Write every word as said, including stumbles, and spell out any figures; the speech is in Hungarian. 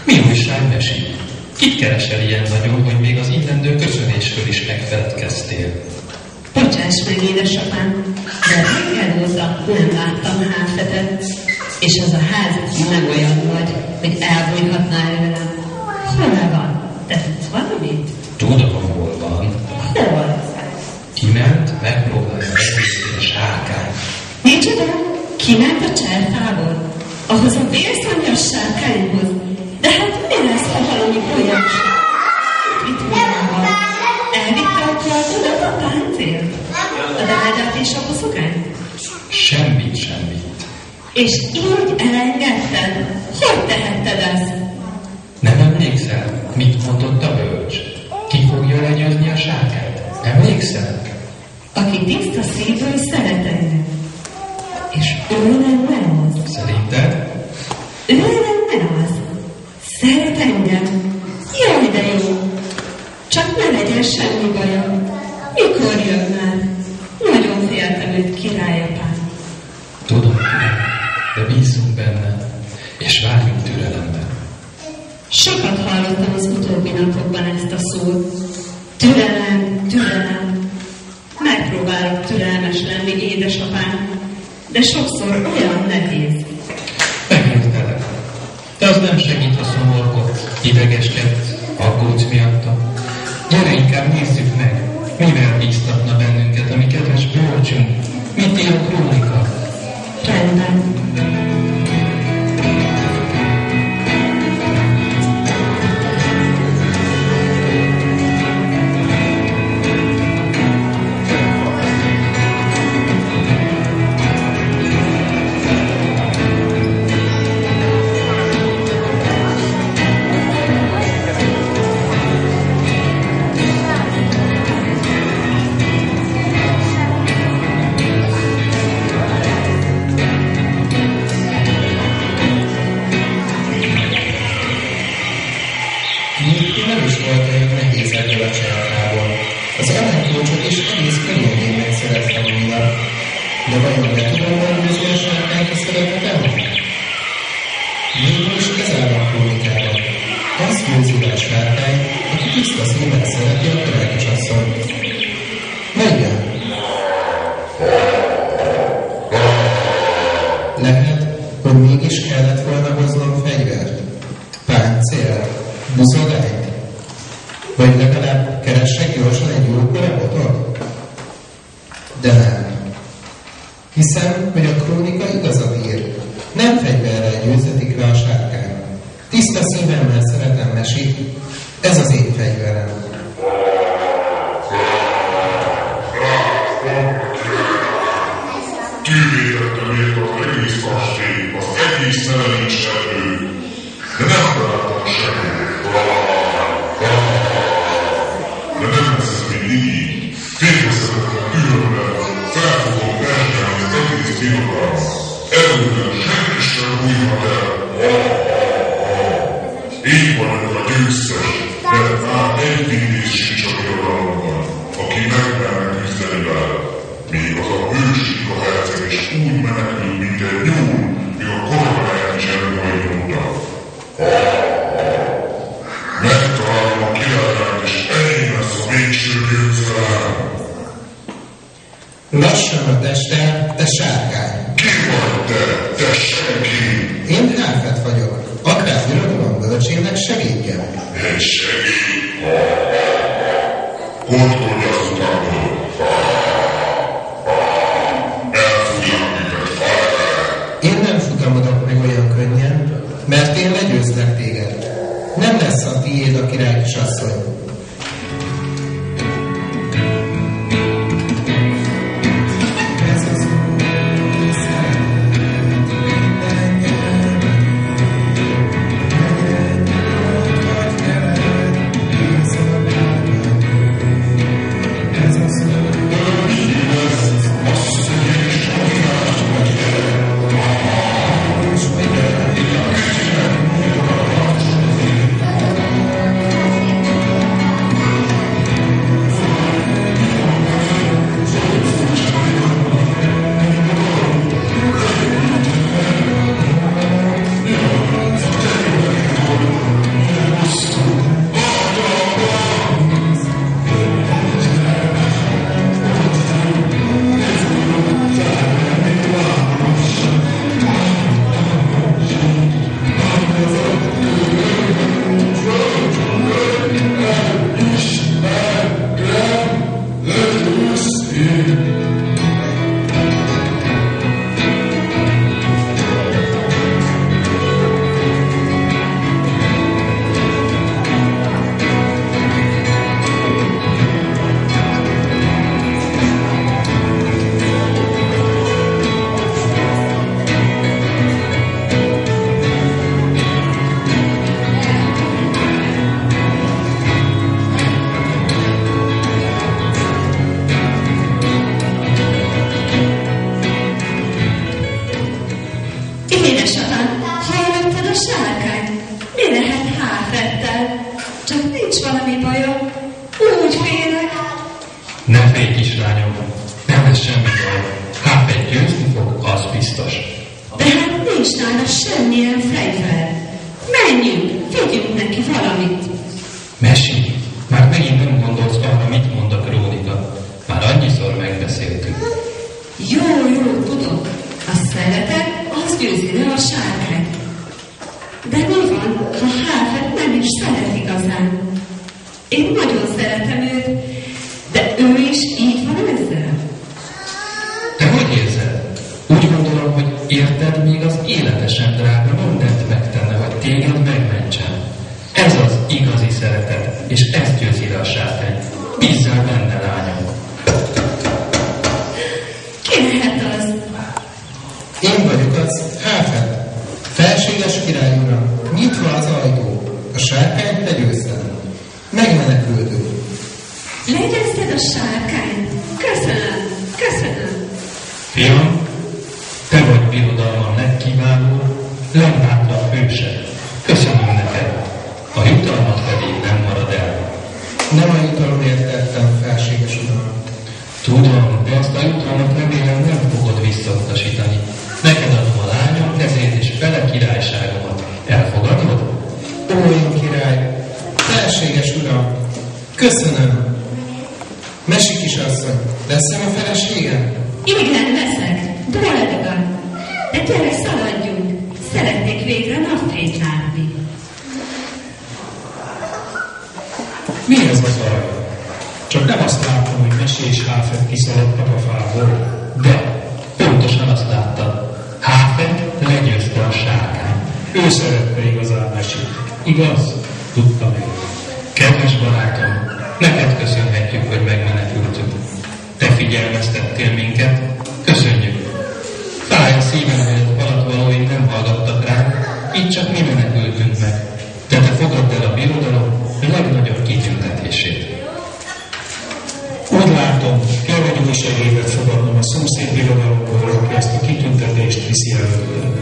Mi újság, Mesi? Kit keresel ilyen nagyon, hogy még az illendő köszönésről is megfeledkeztél? Bocsáss meg, édesapám, de reggel óta nem láttam Háfetet, és az a ház nem olyan nagy, hogy elbújhatnál velem. Hol van? Te tudsz valamit? Tudom, hol van. Hol? Kiment, megpróbálja megnézni a sárkányt. Micsoda? Kiment a cserfából? Ahhoz a vérszanyas sárkányhoz? De hát mi lesz, ha valami olyas? Mit mondom? Elvitte a tartodat a páncélt? A drágyát és a buszokányt? Semmit, semmit. És így elengedted? Hogy tehetted ezt? Nem emlékszel, mit mondott a bölcs? Ki fogja legyőzni a sárkányt? Emlékszel? Aki tiszta szívből szeret engem. És ő lenne az. Szerinted? Ő lenne az. Szeret engem. Jaj, de jó. Csak ne legyen semmi bajom. Mikor jön már? Nagyon féltem őt, királyapám. Tudom, de bízzunk benne, és várjunk türelemben. Sokat hallottam az utóbbi napokban ezt a szót. Türelem, türelem. Megpróbálok türelmes lenni, édesapám, de sokszor olyan nehéz. Megértelek. De az nem segít, ha szomorkodsz, idegeskedsz, aggódsz miatta. Gyere, inkább nézzük meg, mivel bíztatna bennünket a mi kedves bölcsünk. Mit ír a krónika? Rendben. Hiszem, hogy a krónika igazat ír. Nem fegyverrel győzetik le a sárkány. Tiszta szívemmel szeretem Mesi. Ez az én fegyverem. Kivétettem ért az egész kastély, az egész szerelés erdő, de nem találtam semmit. De nem lesz ez mindig így. Félbeszedetlen türelemmel fel fogom vertelni az egész birodalmat. Előben senki sem bújhat el. Én vagyok a győztes, mert már egy védés sincs a birodalomban, aki megmerne küzdeni vele. Még az a hőség a herceg is úgy menekül, mint egy nyúl, míg a koronáját is előhajtotta. Megtalálom a királyát, és enyém lesz a végső győzelem. Lassan a testel, te sárkány. Ki vagy te, te senki? Én Háfet vagyok, akár birodalom bölcsének segítjem. Egy segít? Kódkodj azutánból. Én nem futamodok meg olyan könnyen, mert én legyőzlek téged. Nem lesz a tiéd a király kisasszony. Thank you. Mesélj! Már megint nem gondolsz arra, mit mond a krónika. Már annyiszor megbeszéltük. Jó, jó, tudom. A szeretet, az győzi le a sárkányt. De mi van, ha Háfet nem is szeret igazán? Én nagyon szeretem őt, de ő is így van ezzel. Te hogy érzed? Úgy gondolom, hogy érted, még az életesen drága mindent megtenne, hogy téged megmentsen. Ez az igazi szeretet, és ezt győzi le a sárkányt. Bízzál benne, lányom. Ki lehet az? Én vagyok az, Háfet. Felséges király uram, nyitva az ajtó. A sárkányt legyőztem. Megmenekültünk. Legyőzted a sárkányt? Köszönöm, köszönöm. Fiam, te vagy birodalmam legkiválóbb, legbátrabb hőse. Köszönöm neked. A jutalmat pedig nem marad el. Nem a jutalomért tettem, felséges uram. Tudom, de azt a jutalmat remélem nem fogod visszautasítani. Neked adom a lányom kezét és fele királyságomat. Elfogadod? Ó, én király, felséges uram, köszönöm. Mesi kisasszony, leszem a feleségem? Igen, leszek, boldogan. De gyere, szaladjunk. Szeretnék végre napfényt látni. Mi ez a zaj? Csak nem azt látom, hogy Mesi és Háfet kiszaladtak a fából. De, pontosan azt láttad. Háfet legyőzte a sárkányt. Ő szerette igazán Mesit. Igaz? Tudtam én. Kedves barátom, neked köszönhetjük, hogy megmenekültünk. Te figyelmeztettél minket, köszönjük. Fáj a szívem, hogy a palatvalóink nem hallgattak ránk, így csak mi menekültünk meg. De te fogadd el a birodalom legnagyobb kitüntetését. Úgy látom, kell egy új segédet fogadnom a szomszéd birodalomból, aki ezt a kitüntetést viszi előre.